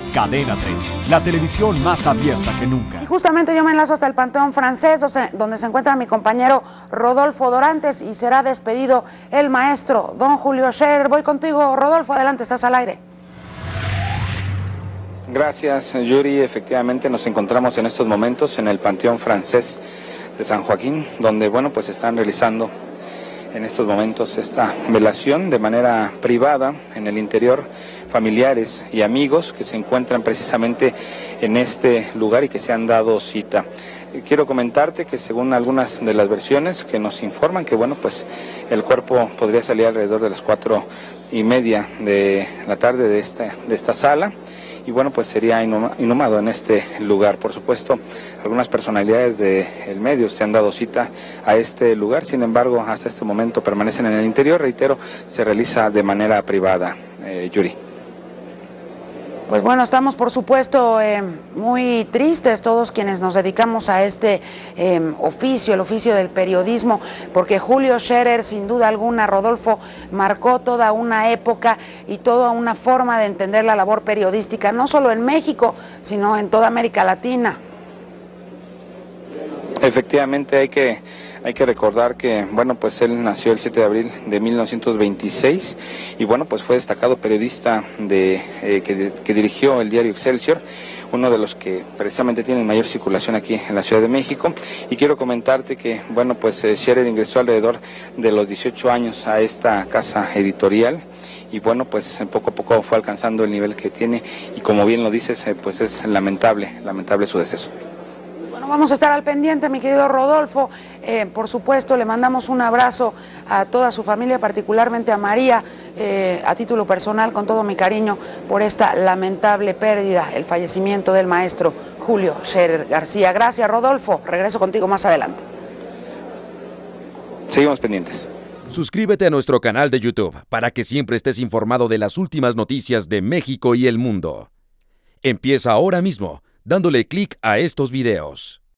Cadena 30, la televisión más abierta que nunca. Y justamente yo me enlazo hasta el Panteón Francés, donde se encuentra mi compañero Rodolfo Dorantes y será despedido el maestro don Julio Scherer. Voy contigo, Rodolfo, adelante, estás al aire. Gracias, Yuri. Efectivamente nos encontramos en estos momentos en el Panteón Francés de San Joaquín, donde, bueno, pues están realizando en estos momentos esta velación de manera privada. En el interior, familiares y amigos que se encuentran precisamente en este lugar y que se han dado cita. Quiero comentarte que según algunas de las versiones que nos informan que, bueno, pues el cuerpo podría salir alrededor de las 4:30 de la tarde de esta sala. Y bueno, pues sería inhumado en este lugar. Por supuesto, algunas personalidades del medio se han dado cita a este lugar, sin embargo, hasta este momento permanecen en el interior. Reitero, se realiza de manera privada, Yuri. Pues bueno, estamos por supuesto muy tristes todos quienes nos dedicamos a este oficio, el oficio del periodismo, porque Julio Scherer, sin duda alguna, Rodolfo, marcó toda una época y toda una forma de entender la labor periodística, no solo en México, sino en toda América Latina. Efectivamente, hay que recordar que, bueno, pues él nació el 7 de abril de 1926 y, bueno, pues fue destacado periodista que dirigió el diario Excelsior, uno de los que precisamente tienen mayor circulación aquí en la Ciudad de México. Y quiero comentarte que, bueno, pues Scherer ingresó alrededor de los 18 años a esta casa editorial y, bueno, pues poco a poco fue alcanzando el nivel que tiene y, como bien lo dices, pues es lamentable su deceso. Vamos a estar al pendiente, mi querido Rodolfo. Por supuesto, le mandamos un abrazo a toda su familia, particularmente a María, a título personal, con todo mi cariño por esta lamentable pérdida, el fallecimiento del maestro Julio Scherer García. Gracias, Rodolfo. Regreso contigo más adelante. Seguimos pendientes. Suscríbete a nuestro canal de YouTube para que siempre estés informado de las últimas noticias de México y el mundo. Empieza ahora mismo dándole clic a estos videos.